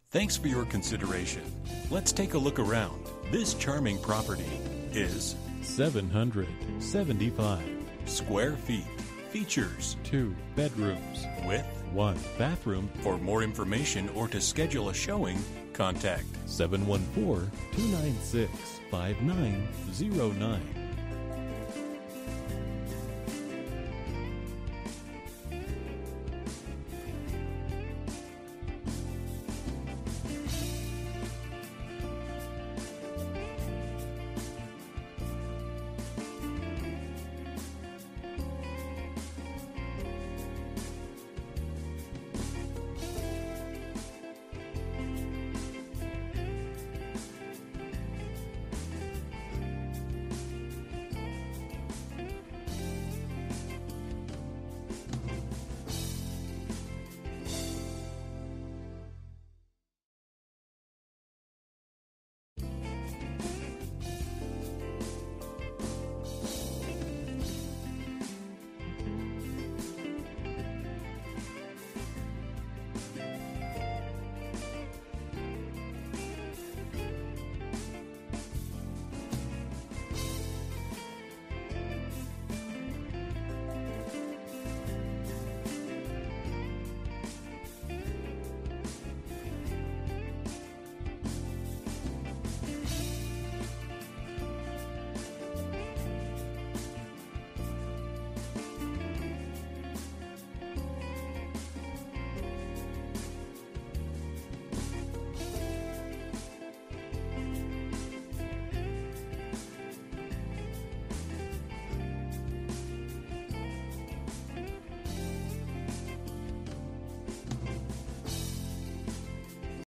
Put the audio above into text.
Thanks for your consideration. Let's take a look around. This charming property is 775 square feet. Features 2 bedrooms with 1 bathroom. For more information or to schedule a showing, contact 714-296-5909.